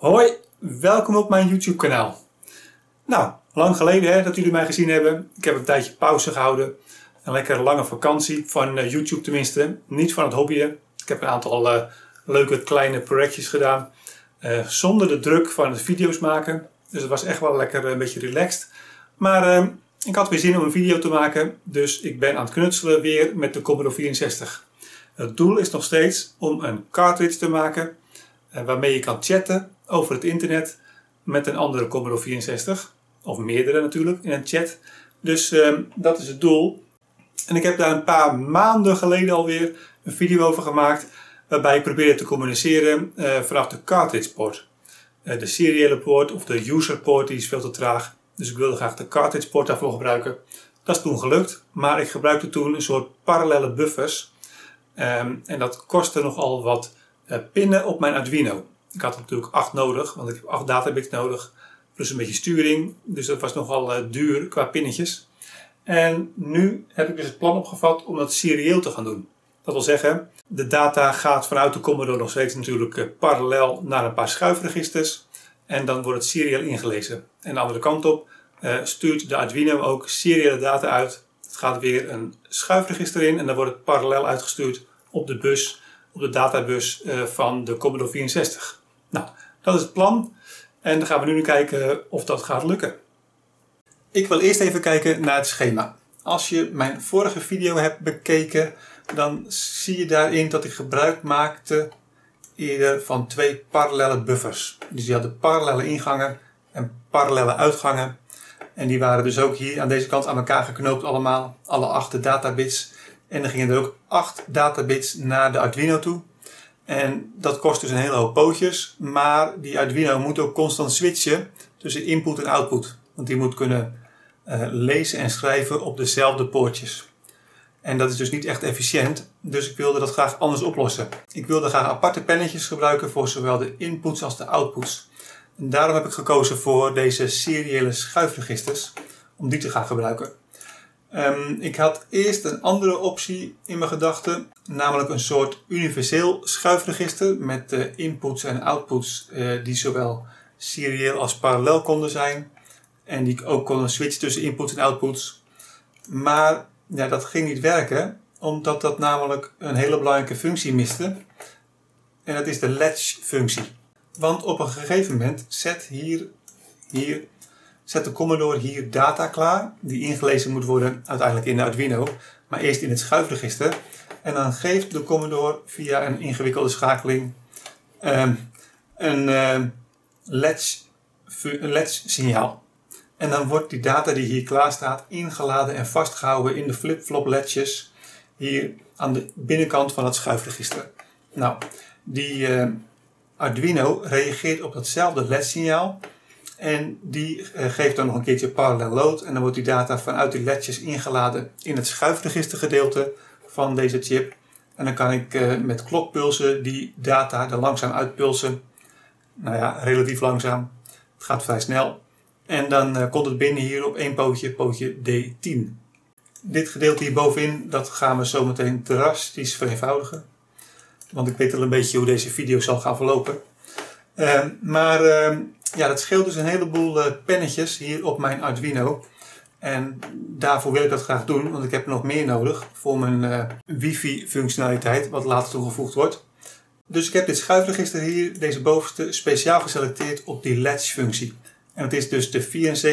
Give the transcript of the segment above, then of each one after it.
Hoi, welkom op mijn YouTube kanaal. Nou, lang geleden dat jullie mij gezien hebben. Ik heb een tijdje pauze gehouden. Een lekkere lange vakantie, van YouTube tenminste. Niet van het hobbyen. Ik heb een aantal leuke kleine projectjes gedaan. Zonder de druk van het video's maken. Dus het was echt wel lekker een beetje relaxed. Maar ik had weer zin om een video te maken. Dus ik ben aan het knutselen weer met de Commodore 64. Het doel is nog steeds om een cartridge te maken. Waarmee je kan chatten over het internet met een andere Commodore 64. Of meerdere natuurlijk in een chat. Dus dat is het doel. En ik heb daar een paar maanden geleden alweer een video over gemaakt. Waarbij ik probeerde te communiceren vanaf de cartridge port. De seriële poort of de user port die is veel te traag. Dus ik wilde graag de cartridge port daarvoor gebruiken. Dat is toen gelukt. Maar ik gebruikte toen een soort parallele buffers. En dat kostte nogal wat pinnen op mijn Arduino. Ik had natuurlijk 8 nodig, want ik heb 8 databits nodig. Plus een beetje sturing. Dus dat was nogal duur qua pinnetjes. En nu heb ik dus het plan opgevat om dat serieel te gaan doen. Dat wil zeggen, de data gaat vanuit de Commodore nog steeds natuurlijk parallel naar een paar schuifregisters. En dan wordt het serieel ingelezen. En de andere kant op stuurt de Arduino ook seriële data uit. Het gaat weer een schuifregister in en dan wordt het parallel uitgestuurd op de bus, op de databus van de Commodore 64. Nou, dat is het plan. En dan gaan we nu kijken of dat gaat lukken. Ik wil eerst even kijken naar het schema. Als je mijn vorige video hebt bekeken, dan zie je daarin dat ik gebruik maakte eerder van 2 parallele buffers. Dus die hadden parallele ingangen en parallele uitgangen. En die waren dus ook hier aan deze kant aan elkaar geknoopt allemaal, alle 8 databits. En dan gingen er ook 8 databits naar de Arduino toe. En dat kost dus een hele hoop pootjes. Maar die Arduino moet ook constant switchen tussen input en output. Want die moet kunnen lezen en schrijven op dezelfde poortjes. En dat is dus niet echt efficiënt. Dus ik wilde dat graag anders oplossen. Ik wilde graag aparte pennetjes gebruiken voor zowel de inputs als de outputs. En daarom heb ik gekozen voor deze seriële schuifregisters. Om die te gaan gebruiken. Ik had eerst een andere optie in mijn gedachten. Namelijk een soort universeel schuifregister met inputs en outputs die zowel serieel als parallel konden zijn. En die ook konden switchen tussen inputs en outputs. Maar ja, dat ging niet werken, omdat dat namelijk een hele belangrijke functie miste. En dat is de latch functie. Want op een gegeven moment zet de Commodore hier data klaar, die ingelezen moet worden uiteindelijk in de Arduino, maar eerst in het schuifregister. En dan geeft de Commodore via een ingewikkelde schakeling een latch signaal. En dan wordt die data die hier klaar staat ingeladen en vastgehouden in de flip-flop latches hier aan de binnenkant van het schuifregister. Nou, die Arduino reageert op datzelfde latch-signaal en die geeft dan nog een keertje parallel load en dan wordt die data vanuit die latches ingeladen in het schuifregistergedeelte van deze chip. En dan kan ik met klokpulsen die data er langzaam uitpulsen. Nou ja, relatief langzaam. Het gaat vrij snel. En dan komt het binnen hier op één pootje, pootje D10. Dit gedeelte hier bovenin, dat gaan we zo meteen drastisch vereenvoudigen. Want ik weet al een beetje hoe deze video zal gaan verlopen. Ja, dat scheelt dus een heleboel pennetjes hier op mijn Arduino. En daarvoor wil ik dat graag doen, want ik heb nog meer nodig voor mijn wifi functionaliteit, wat later toegevoegd wordt. Dus ik heb dit schuifregister hier, deze bovenste, speciaal geselecteerd op die latch functie. En het is dus de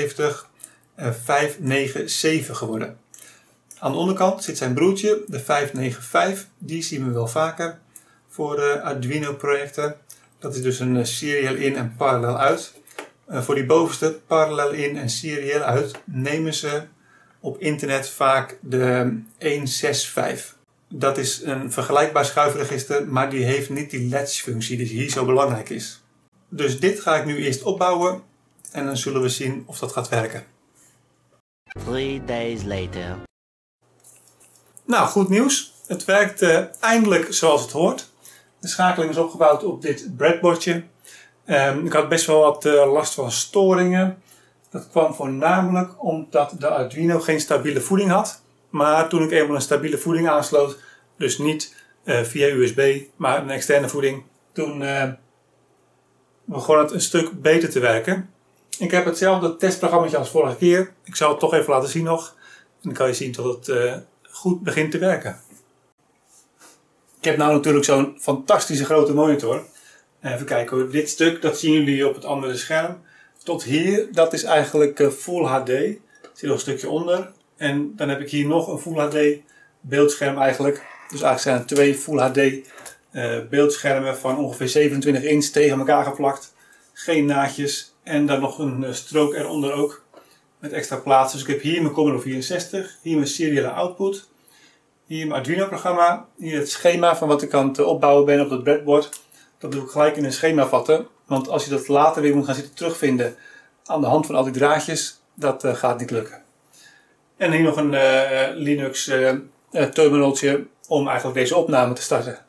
74597 geworden. Aan de onderkant zit zijn broertje, de 595. Die zien we wel vaker voor Arduino projecten. Dat is dus een serieel in en parallel uit. Voor die bovenste, parallel in en serieel uit, nemen ze op internet vaak de 165. Dat is een vergelijkbaar schuifregister, maar die heeft niet die latch functie die hier zo belangrijk is. Dus dit ga ik nu eerst opbouwen. En dan zullen we zien of dat gaat werken. 3 days later. Nou, goed nieuws. Het werkt eindelijk zoals het hoort. De schakeling is opgebouwd op dit breadboardje. Ik had best wel wat last van storingen. Dat kwam voornamelijk omdat de Arduino geen stabiele voeding had. Maar toen ik eenmaal een stabiele voeding aansloot, dus niet via USB, maar een externe voeding, toen begon het een stuk beter te werken. Ik heb hetzelfde testprogramma als vorige keer. Ik zal het toch even laten zien nog. En dan kan je zien dat het goed begint te werken. Ik heb nou natuurlijk zo'n fantastische grote monitor. Even kijken hoor. Dit stuk, dat zien jullie op het andere scherm. Tot hier, dat is eigenlijk Full HD. Er zit nog een stukje onder. En dan heb ik hier nog een Full HD beeldscherm eigenlijk. Dus eigenlijk zijn er 2 Full HD beeldschermen van ongeveer 27 inch tegen elkaar geplakt. Geen naadjes. En dan nog een strook eronder ook. Met extra plaats. Dus ik heb hier mijn Commodore 64. Hier mijn seriële output. Hier mijn Arduino programma. Hier het schema van wat ik aan het opbouwen ben op het breadboard. Dat doe ik gelijk in een schema vatten. Want als je dat later weer moet gaan zitten terugvinden aan de hand van al die draadjes. Dat gaat niet lukken. En hier nog een Linux terminaltje om eigenlijk deze opname te starten.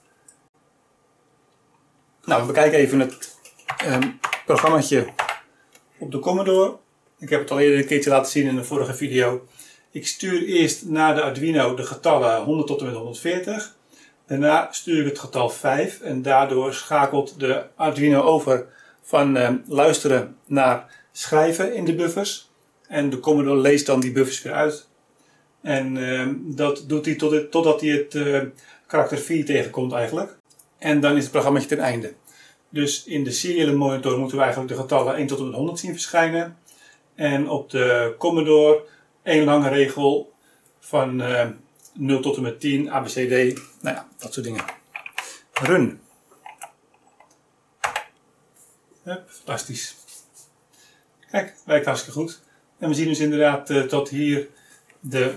Nou, we bekijken even het programmaatje op de Commodore. Ik heb het al eerder een keertje laten zien in de vorige video. Ik stuur eerst naar de Arduino de getallen 100 tot en met 140. Daarna stuur ik het getal 5 en daardoor schakelt de Arduino over van luisteren naar schrijven in de buffers. En de Commodore leest dan die buffers weer uit. En dat doet hij totdat hij het karakter 4 tegenkomt eigenlijk. En dan is het programmaatje ten einde. Dus in de seriële monitor moeten we eigenlijk de getallen 1 tot en met 100 zien verschijnen. En op de Commodore één lange regel van 0 tot en met 10, ABCD, nou ja, dat soort dingen. Run. Hup, fantastisch. Kijk, werkt hartstikke goed. En we zien dus inderdaad dat hier de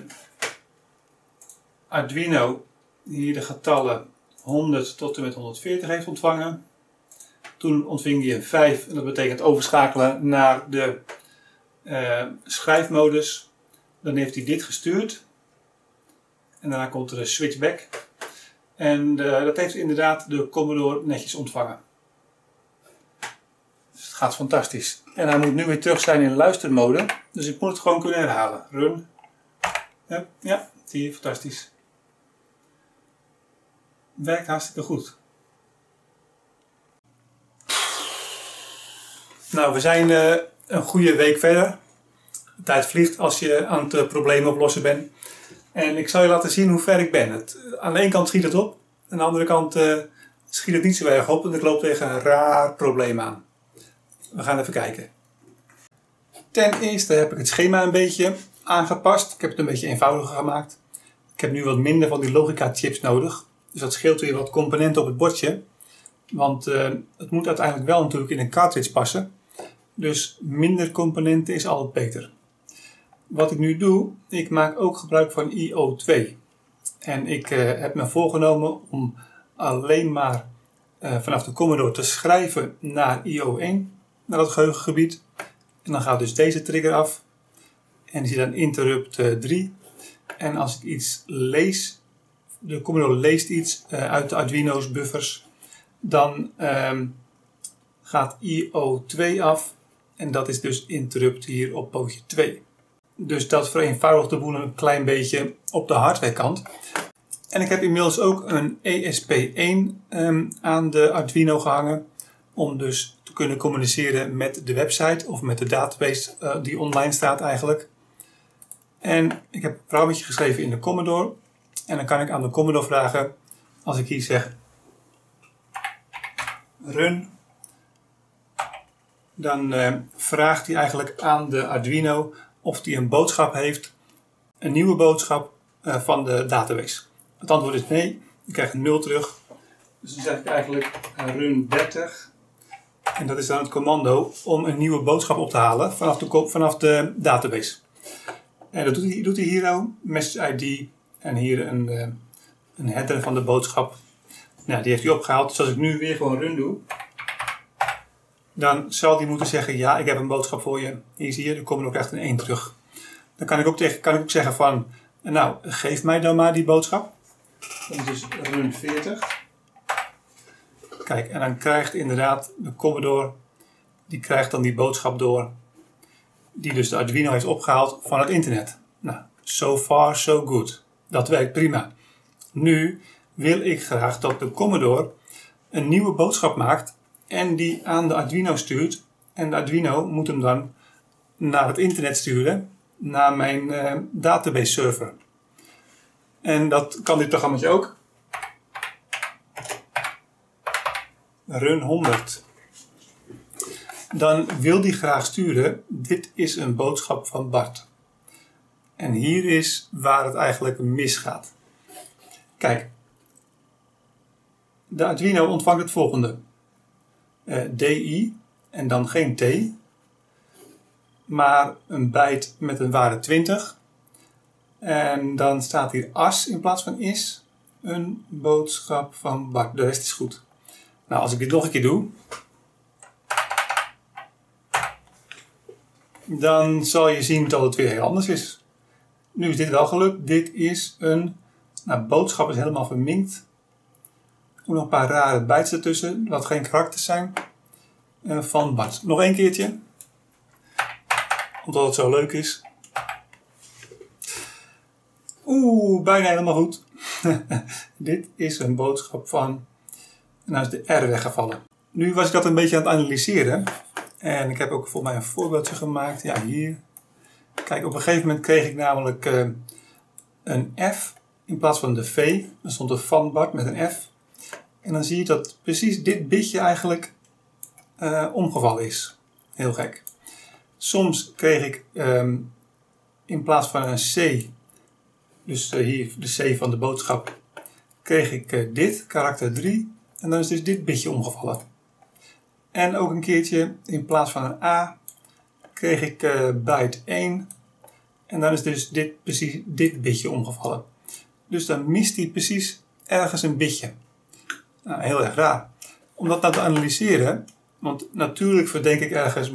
Arduino hier de getallen 100 tot en met 140 heeft ontvangen. Toen ontving hij een 5 en dat betekent overschakelen naar de schrijfmodus. Dan heeft hij dit gestuurd. En daarna komt er een switchback. En dat heeft inderdaad de Commodore netjes ontvangen. Dus het gaat fantastisch. En hij moet nu weer terug zijn in luistermode. Dus ik moet het gewoon kunnen herhalen. Run. Ja, zie je, fantastisch. Werkt hartstikke goed. Nou, we zijn een goede week verder. De tijd vliegt als je aan het probleem oplossen bent. En ik zal je laten zien hoe ver ik ben. Aan de ene kant schiet het op. Aan de andere kant schiet het niet zo erg op. En ik loop tegen een raar probleem aan. We gaan even kijken. Ten eerste heb ik het schema een beetje aangepast. Ik heb het een beetje eenvoudiger gemaakt. Ik heb nu wat minder van die logica chips nodig. Dus dat scheelt weer wat componenten op het bordje. Want het moet uiteindelijk wel natuurlijk in een cartridge passen. Dus minder componenten is altijd beter. Wat ik nu doe, ik maak ook gebruik van IO2. En ik heb me voorgenomen om alleen maar vanaf de Commodore te schrijven naar IO1, naar dat geheugengebied. En dan gaat dus deze trigger af. En die zit dan interrupt 3. En als ik iets lees, de Commodore leest iets uit de Arduino's buffers, dan gaat IO2 af. En dat is dus interrupt hier op pootje 2. Dus dat vereenvoudigt de boel een klein beetje op de hardwarekant. En ik heb inmiddels ook een ESP1 aan de Arduino gehangen. Om dus te kunnen communiceren met de website of met de database die online staat eigenlijk. En ik heb een programmaatje geschreven in de Commodore. En dan kan ik aan de Commodore vragen, als ik hier zeg run, dan vraagt hij eigenlijk aan de Arduino of hij een boodschap heeft, een nieuwe boodschap van de database. Het antwoord is nee, ik krijg een 0 terug. Dus dan zeg ik eigenlijk run 30. En dat is dan het commando om een nieuwe boodschap op te halen vanaf de database. En dat doet hij hier ook, message ID en hier een header van de boodschap. Nou, die heeft hij opgehaald. Dus als ik nu weer gewoon run doe, dan zal hij moeten zeggen, ja, ik heb een boodschap voor je. Hier zie je, de Commodore krijgt een 1 terug. Dan kan ik ook zeggen van, nou, geef mij dan maar die boodschap. Dat is dus run 40. Kijk, en dan krijgt inderdaad de Commodore, die krijgt dan die boodschap door, die dus de Arduino heeft opgehaald van het internet. Nou, so far so good. Dat werkt prima. Nu wil ik graag dat de Commodore een nieuwe boodschap maakt en die aan de Arduino stuurt. En de Arduino moet hem dan naar het internet sturen, naar mijn database server. En dat kan dit programmaatje ook. Run 100. Dan wil die graag sturen, dit is een boodschap van Bart. En hier is waar het eigenlijk misgaat. Kijk, de Arduino ontvangt het volgende. DI en dan geen T, maar een byte met een waarde 20. En dan staat hier as in plaats van is, een boodschap van Bart. De rest is goed. Nou, als ik dit nog een keer doe, dan zal je zien dat het weer heel anders is. Nu is dit wel gelukt. Dit is een boodschap is helemaal verminkt. Ook nog een paar rare bytes ertussen, wat geen karakters zijn, van Bart. Nog één keertje, omdat het zo leuk is. Bijna helemaal goed. Dit is een boodschap van, nou is de R weggevallen. Nu was ik dat een beetje aan het analyseren. En ik heb ook volgens mij een voorbeeldje gemaakt. Ja, hier. Kijk, op een gegeven moment kreeg ik namelijk een F in plaats van de V. Er stond een van Bart met een F. En dan zie je dat precies dit bitje eigenlijk omgevallen is. Heel gek. Soms kreeg ik in plaats van een C, dus hier de C van de boodschap, kreeg ik dit, karakter 3. En dan is dus dit bitje omgevallen. En ook een keertje in plaats van een A kreeg ik byte 1. En dan is dus precies dit bitje omgevallen. Dus dan mist hij precies ergens een bitje. Nou, heel erg raar. Om dat nou te analyseren, want natuurlijk verdenk ik ergens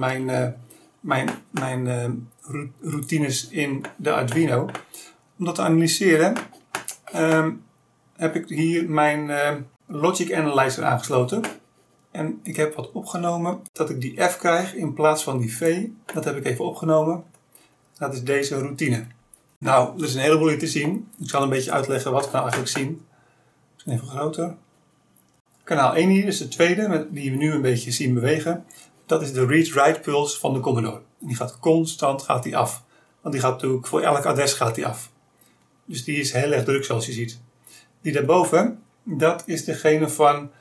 mijn routines in de Arduino. Om dat te analyseren heb ik hier mijn Logic Analyzer aangesloten. En ik heb wat opgenomen dat ik die F krijg in plaats van die V. Dat heb ik even opgenomen. Dat is deze routine. Nou, er is een heleboel hier te zien. Ik zal een beetje uitleggen wat we nou eigenlijk zien. Misschien even groter. Kanaal 1 hier is de tweede, die we nu een beetje zien bewegen. Dat is de read-write puls van de Commodore. Die gaat constant af. Want die gaat natuurlijk voor elk adres af. Dus die is heel erg druk zoals je ziet. Die daarboven, dat is degene van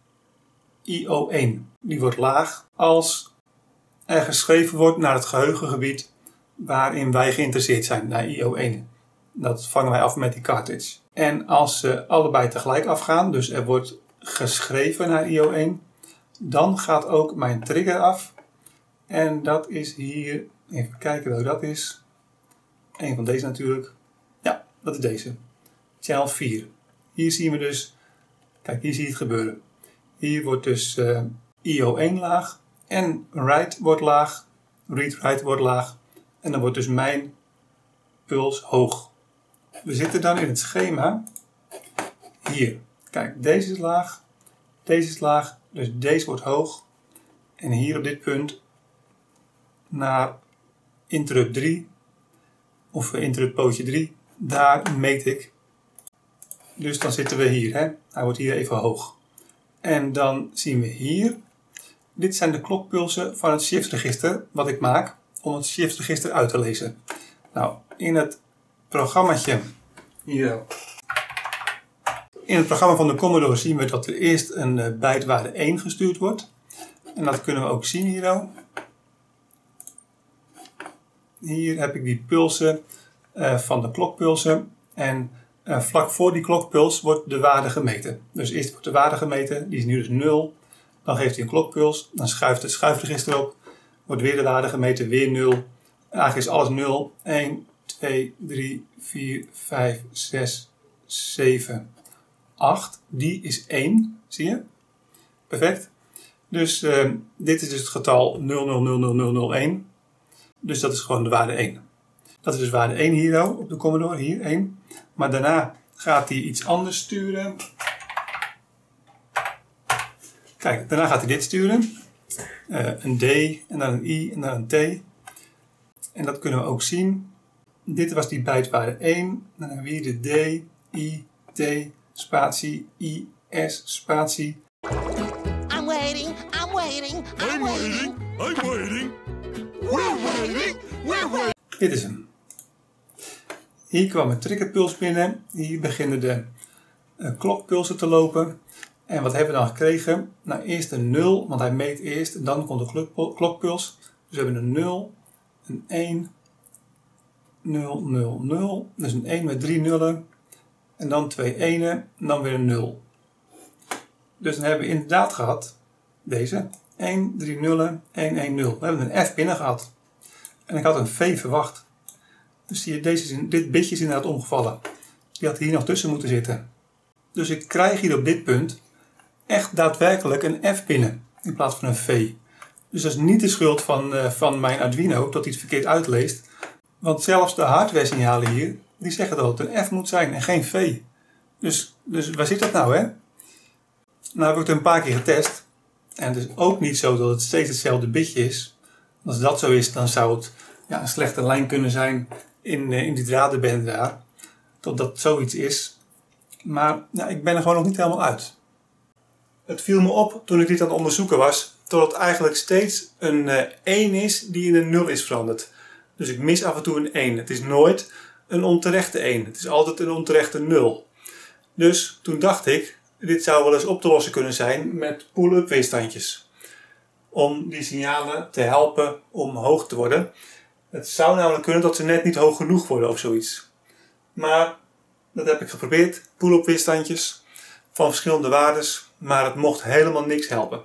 IO1. Die wordt laag als er geschreven wordt naar het geheugengebied waarin wij geïnteresseerd zijn, naar IO1. Dat vangen wij af met die cartridge. En als ze allebei tegelijk afgaan, dus er wordt geschreven naar IO1, dan gaat ook mijn trigger af. En dat is hier, even kijken welke dat is. Een van deze natuurlijk. Ja, dat is deze. Channel 4. Hier zien we dus, kijk hier zie je het gebeuren. Hier wordt dus IO1 laag en write wordt laag, read-write wordt laag. En dan wordt dus mijn puls hoog. We zitten dan in het schema hier. Kijk, deze is laag, dus deze wordt hoog. En hier op dit punt naar interrupt 3, of interrupt pootje 3, daar meet ik. Dus dan zitten we hier, hè? Hij wordt hier even hoog. En dan zien we hier, dit zijn de klokpulsen van het shiftregister wat ik maak om het shiftregister uit te lezen. Nou, in het programmaatje hier, in het programma van de Commodore zien we dat er eerst een bytewaarde 1 gestuurd wordt. En dat kunnen we ook zien hier. Hier heb ik die pulsen van de klokpulsen. En vlak voor die klokpuls wordt de waarde gemeten. Dus eerst wordt de waarde gemeten, die is nu dus 0. Dan geeft hij een klokpuls, dan schuift het schuifregister op. Wordt weer de waarde gemeten, weer 0. En eigenlijk is alles 0. 1, 2, 3, 4, 5, 6, 7, 8. Die is 1, zie je? Perfect. Dus dit is dus het getal 000001. Dus dat is gewoon de waarde 1. Dat is dus waarde 1 hier op de Commodore, hier 1. Maar daarna gaat hij iets anders sturen. Kijk, daarna gaat hij dit sturen. Een D en dan een I en dan een T. En dat kunnen we ook zien. Dit was die bytewaarde 1. Dan hebben we hier de D, I, T, spatie, I, S, spatie. I'm waiting, I'm waiting. I'm waiting. I'm waiting. We're waiting. We're waiting. Dit is hem. Hier kwam een triggerpuls binnen. Hier beginnen de klokpulsen te lopen. En wat hebben we dan gekregen? Nou, eerst een 0, want hij meet eerst en dan komt de klokpuls. Dus we hebben een 0, een 1, 0, 0, 0. Dus een 1 met 3 nullen. En dan 2 enen en dan weer een 0. Dus dan hebben we inderdaad gehad deze 1, 3 nullen, 1, 1, 0. We hebben een F binnen gehad. En ik had een V verwacht. Dus zie je, dit bitje is inderdaad omgevallen. Die had hier nog tussen moeten zitten. Dus ik krijg hier op dit punt echt daadwerkelijk een F binnen in plaats van een V. Dus dat is niet de schuld van mijn Arduino dat hij het verkeerd uitleest. Want zelfs de hardware signalen hier, die zeggen dat het een F moet zijn en geen V. Dus waar zit dat nou, hè? Nou heb ik het een paar keer getest. En het is ook niet zo dat het steeds hetzelfde bitje is. Als dat zo is, dan zou het een slechte lijn kunnen zijn in die dradenbende daar. Totdat zoiets is. Maar ik ben er gewoon nog niet helemaal uit. Het viel me op toen ik dit aan het onderzoeken was, dat het eigenlijk steeds een 1 is die in een 0 is veranderd. Dus ik mis af en toe een 1. Het is nooit een onterechte 1. Het is altijd een onterechte 0. Dus toen dacht ik, dit zou wel eens op te lossen kunnen zijn met pull-up weerstandjes. Om die signalen te helpen om hoog te worden. Het zou namelijk kunnen dat ze net niet hoog genoeg worden of zoiets. Maar dat heb ik geprobeerd. Pull-up weerstandjes van verschillende waardes. Maar het mocht helemaal niks helpen.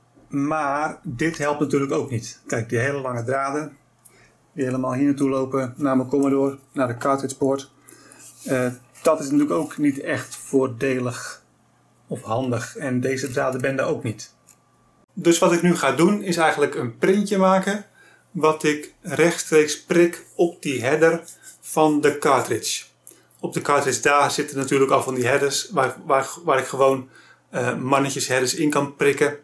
Maar dit helpt natuurlijk ook niet. Kijk, die hele lange draden. Die helemaal hier naartoe lopen. Naar mijn Commodore. Naar de cartridge board. Dat is natuurlijk ook niet echt voordelig of handig. En deze dradenbende ook niet. Dus wat ik nu ga doen is eigenlijk een printje maken. Wat ik rechtstreeks prik op die header van de cartridge. Op de cartridge daar zitten natuurlijk al van die headers. Waar ik gewoon mannetjes headers in kan prikken.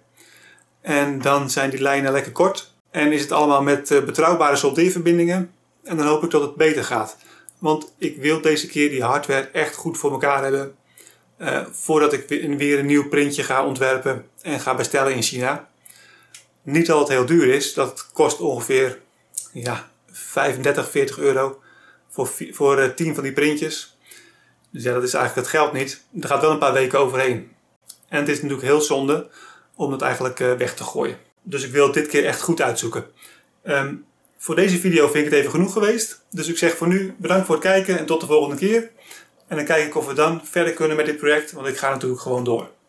En dan zijn die lijnen lekker kort. En is het allemaal met betrouwbare soldeerverbindingen. En dan hoop ik dat het beter gaat. Want ik wil deze keer die hardware echt goed voor elkaar hebben. Voordat ik weer een nieuw printje ga ontwerpen en ga bestellen in China. Niet dat het heel duur is. Dat kost ongeveer 35, 40 euro voor 10 van die printjes. Dus ja, dat is eigenlijk het geld niet. Er gaat wel een paar weken overheen. En het is natuurlijk heel zonde om het eigenlijk weg te gooien. Dus ik wil het dit keer echt goed uitzoeken. Voor deze video vind ik het even genoeg geweest. Dus ik zeg voor nu bedankt voor het kijken en tot de volgende keer. En dan kijk ik of we dan verder kunnen met dit project, want ik ga natuurlijk gewoon door.